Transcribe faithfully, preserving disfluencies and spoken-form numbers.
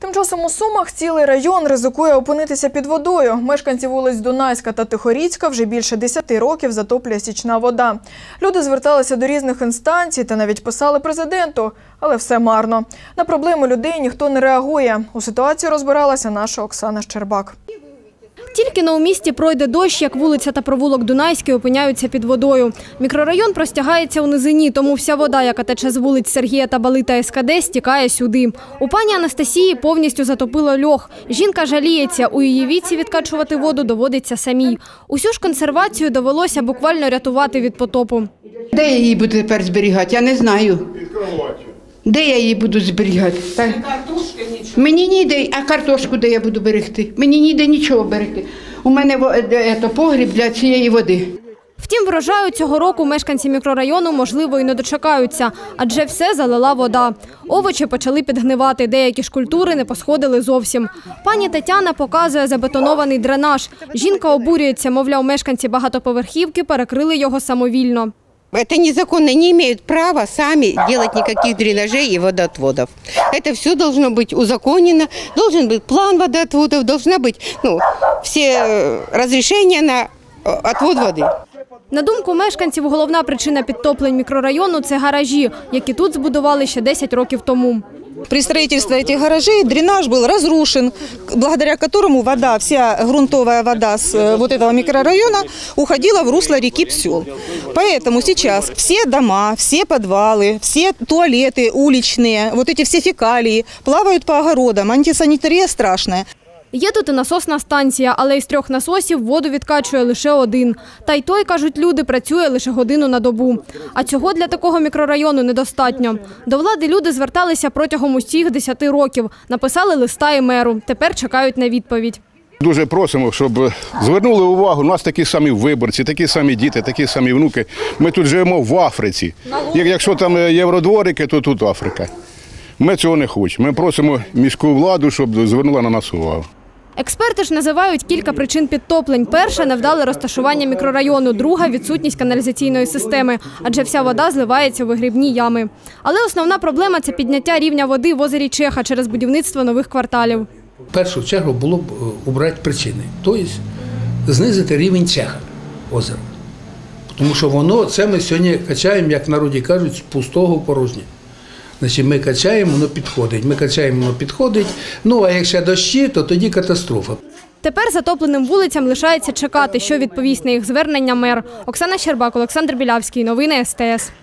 Тим часом у Сумах цілий район ризикує опинитися під водою. Мешканці вулиць Дунайська та Тихоріцька вже більше десяти років затоплює стічна вода. Люди зверталися до різних інстанцій та навіть писали президенту, але все марно. На проблеми людей ніхто не реагує. У ситуації розбиралася наша Оксана Щербак. Тільки на у місті пройде дощ, як вулиця та провулок Дунайський опиняються під водою. Мікрорайон простягається у низині, тому вся вода, яка тече з вулиць Сергія Табали та ес ка де, стікає сюди. У пані Анастасії повністю затопило льох. Жінка жаліється, у її віці відкачувати воду доводиться самій. Усю ж консервацію довелося буквально рятувати від потопу. Де я її буду тепер зберігати? Я не знаю. Де я її буду зберігати? Картошка нічого. Мені ніде, а картошку де я буду берегти? Мені ніде нічого берегти. У мене це, погріб для цієї води. Втім, врожаю цього року мешканці мікрорайону, можливо, і не дочекаються, адже все залила вода. Овочі почали підгнивати, деякі ж культури не посходили зовсім. Пані Тетяна показує забетонований дренаж. Жінка обурюється, мовляв, мешканці багатоповерхівки перекрили його самовільно. Это незаконно, не имеют права сами делать никаких дренажей и водоотводов. Это все должно быть узаконено, должен быть план водоотводов, должна быть ну, все разрешения на отвод воды. На думку мешканців, головна причина підтоплень мікрорайону – це гаражі, які тут збудували ще десять років тому. При строительстве этих гаражей дренаж был разрушен, благодаря которому вода, вся грунтовая вода с вот этого микрорайона уходила в русло реки Псел. Поэтому сейчас все дома, все подвалы, все туалеты уличные, вот эти все фекалии плавают по огородам, антисанитария страшная. Є тут і насосна станція, але із трьох насосів воду відкачує лише один. Та й той, кажуть люди, працює лише годину на добу. А цього для такого мікрорайону недостатньо. До влади люди зверталися протягом усіх десяти років. Написали листа і меру. Тепер чекають на відповідь. Дуже просимо, щоб звернули увагу. У нас такі самі виборці, такі самі діти, такі самі внуки. Ми тут живемо в Африці. Якщо там євродворики, то тут Африка. Ми цього не хочемо. Ми просимо міську владу, щоб звернула на нас увагу. Експерти ж називають кілька причин підтоплень. Перша – невдале розташування мікрорайону, друга – відсутність каналізаційної системи, адже вся вода зливається у вигрібні ями. Але основна проблема – це підняття рівня води в озері Чеха через будівництво нових кварталів. В першу чергу було б убрати причини, тобто знизити рівень Чеха озера. Тому що воно, це ми сьогодні качаємо, як в народі кажуть, з пустого в порожнє. Значить, ми качаємо, воно підходить, ми качаємо, воно підходить. Ну, а якщо дощі, то тоді катастрофа. Тепер затопленим вулицям лишається чекати, що відповість на їх звернення мер. Оксана Щербак, Олександр Білявський. Новини ес те ес.